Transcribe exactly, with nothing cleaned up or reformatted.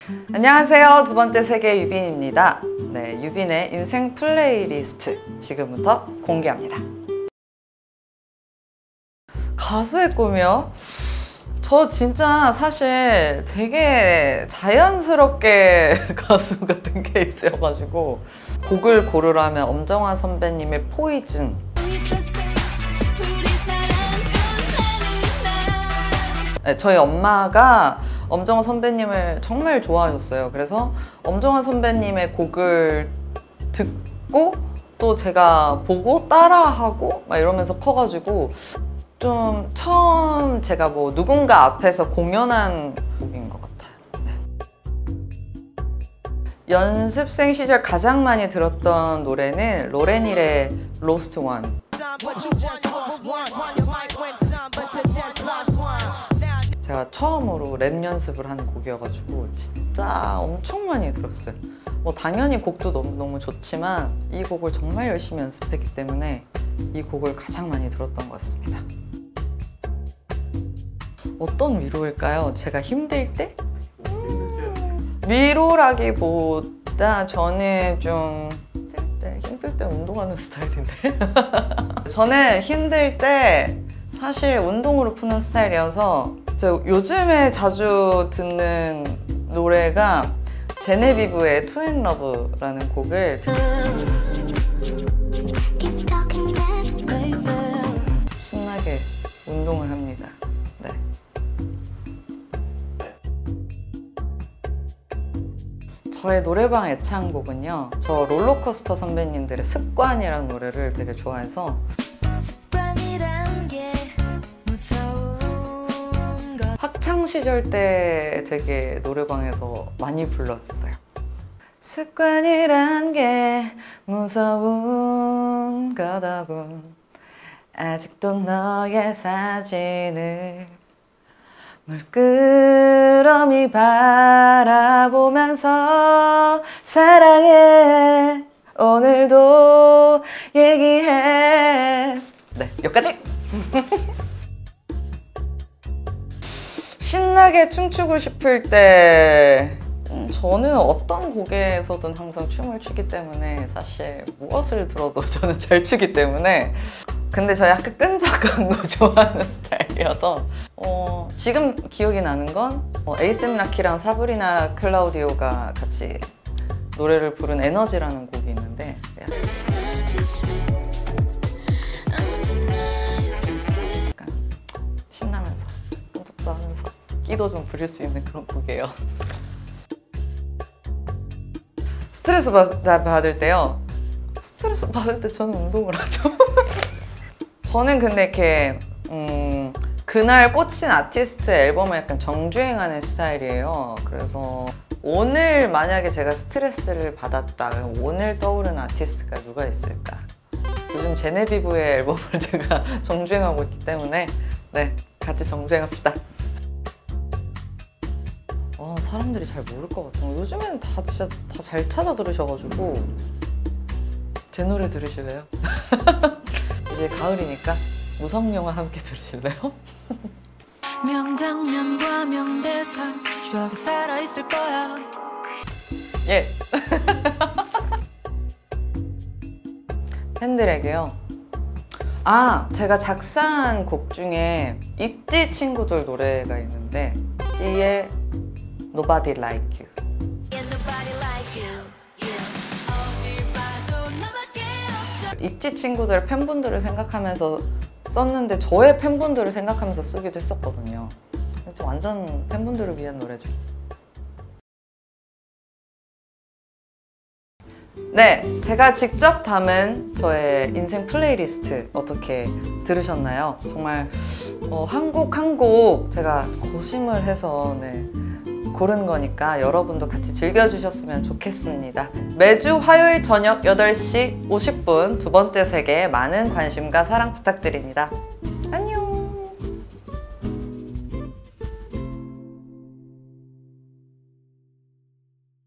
안녕하세요. 두 번째 세계 유빈입니다. 네, 유빈의 인생 플레이리스트 지금부터 공개합니다. 가수의 꿈이요? 저 진짜 사실 되게 자연스럽게 가수 같은 게 있어가지고 곡을 고르라면 엄정화 선배님의 포이즌, 네, 저희 엄마가 엄정화 선배님을 정말 좋아하셨어요. 그래서 엄정화 선배님의 곡을 듣고 또 제가 보고 따라하고 막 이러면서 커가지고 좀 처음 제가 뭐 누군가 앞에서 공연한 곡인 것 같아요. 네. 연습생 시절 가장 많이 들었던 노래는 로렌힐의 로스트 원. 제가 처음으로 랩 연습을 한 곡이어가지고 진짜 엄청 많이 들었어요. 뭐 당연히 곡도 너무너무 좋지만 이 곡을 정말 열심히 연습했기 때문에 이 곡을 가장 많이 들었던 것 같습니다. 어떤 위로일까요? 제가 힘들 때? 음... 위로라기보다 저는 좀 힘들 때, 힘들 때 운동하는 스타일인데 저는 힘들 때 사실 운동으로 푸는 스타일이어서 저 요즘에 자주 듣는 노래가 제네비브의 투앤러브라는 곡을 신나게 운동을 합니다. 네. 저의 노래방 애창곡은요, 저 롤러코스터 선배님들의 습관이라는 노래를 되게 좋아해서 습관이란 게 무서운 것. 학창시절 때 되게 노래방에서 많이 불렀어요. 습관이란 게 무서운 거더군, 아직도 너의 사진을 물끄러미 바라보면서 사랑해 오늘도 얘기해. 네, 여기까지! 신나게 춤추고 싶을 때 음, 저는 어떤 곡에서든 항상 춤을 추기 때문에 사실 무엇을 들어도 저는 잘 추기 때문에. 근데 저 약간 끈적한 거 좋아하는 스타일이어서 어, 지금 기억이 나는 건 어, 에이셉 라키랑 사브리나 클라우디오가 같이 노래를 부른 에너지라는 곡이 있는데 약간 신나면서 끈적도 하면서 끼도 좀 부릴 수 있는 그런 곡이에요. 스트레스 받, 받을 때요? 스트레스 받을 때 저는 운동을 하죠. 저는 근데 이렇게 음, 그날 꽂힌 아티스트의 앨범을 약간 정주행하는 스타일이에요. 그래서 오늘 만약에 제가 스트레스를 받았다, 그럼 오늘 떠오르는 아티스트가 누가 있을까? 요즘 제네비브의 앨범을 제가 정주행하고 있기 때문에 네, 같이 정주행합시다. 어, 사람들이 잘 모를 것 같아요. 요즘에는 다 진짜 다 잘 찾아 들으셔가지고 제 노래 들으실래요? 이제 가을이니까 무성영화 함께 들으실래요? 명장면과 명대사 추억에 살아있을 거야. 예! 팬들에게요. 아! 제가 작사한 곡 중에 있지 친구들 노래가 있는데 있지의 Nobody Like You. 있지 친구들 팬분들을 생각하면서 썼는데 저의 팬분들을 생각하면서 쓰기도 했었거든요. 완전 팬분들을 위한 노래죠. 네, 제가 직접 담은 저의 인생 플레이리스트 어떻게 들으셨나요? 정말 어, 한 곡 한 곡 제가 고심을 해서 네, 고른 거니까 여러분도 같이 즐겨주셨으면 좋겠습니다. 매주 화요일 저녁 여덟 시 오십 분 두 번째 세계에 많은 관심과 사랑 부탁드립니다. 안녕!